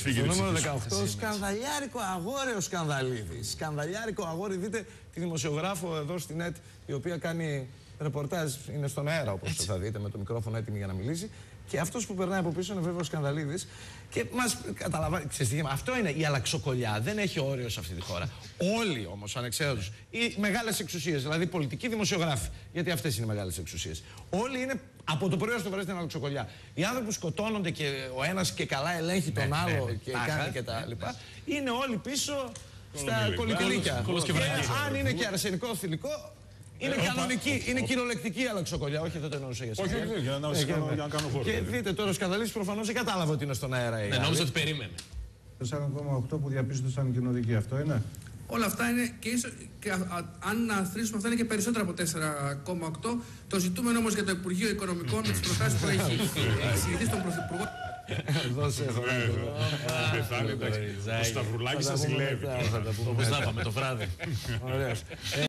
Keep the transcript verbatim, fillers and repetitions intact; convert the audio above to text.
προσφύγει. Στο νούμερο δεκαοκτώ, σκανδαλιάρικο αγόρι ο Σκανδαλίδης. Σκανδαλιάρικο αγόρι, δείτε τη δημοσιογράφο εδώ στην ΕΤ, η οποία κάνει ρεπορτάζ, είναι στον αέρα όπως θα δείτε, με το μικρόφωνο έτοιμη για να μιλήσει. Και αυτός που περνάει από πίσω είναι βέβαια ο Σκανδαλίδης. Και μας καταλαβαίνει, αυτό είναι η αλλαξοκολλιά. Δεν έχει όριο σε αυτή τη χώρα. Όλοι όμως ανεξαίρετους, οι μεγάλες εξουσίες, δηλαδή πολιτικοί δημοσιογράφοι, γιατί αυτές είναι οι μεγάλες εξουσίες, όλοι είναι από το πρωί στο βράδυ στην αλλαξοκολλιά. Οι άνθρωποι που σκοτώνονται και ο ένας και καλά ελέγχει τον ναι, άλλο ναι, ναι, και ναι, κάνει ναι, και τα λοιπά, ναι, είναι όλοι πίσω στα κολυκυλίκια. Αν είναι και αρσενικό θηλυκό. Είναι ε, κανονική, είναι κυριολεκτική αλλαξοκολλιά, όχι δεν το εννοούσα για σας. Όχι, όχι, για να, ε, κάνω, για να κάνω χώρο. Και δείτε τώρα ο Σκανδαλίδης προφανώς δεν κατάλαβε ότι είναι στον αέρα. Ναι, νόμιζα ότι περίμενε. Το τέσσερα κόμμα οκτώ που διαπίστωσαν κοινωνικοί, αυτό είναι. Όλα αυτά είναι και, ίσο, και α, α, αν αθροίσουμε αυτά είναι και περισσότερα από τέσσερα κόμμα οκτώ. Το ζητούμενο όμως για το Υπουργείο Οικονομικών με τις προτάσεις που έχει συζητήσει τον Πρωθυπουργό. Εδώ σε έχω. Ο Σταυρουλάκης σας ζηλεύει. Όπως θα πάμε το βράδυ.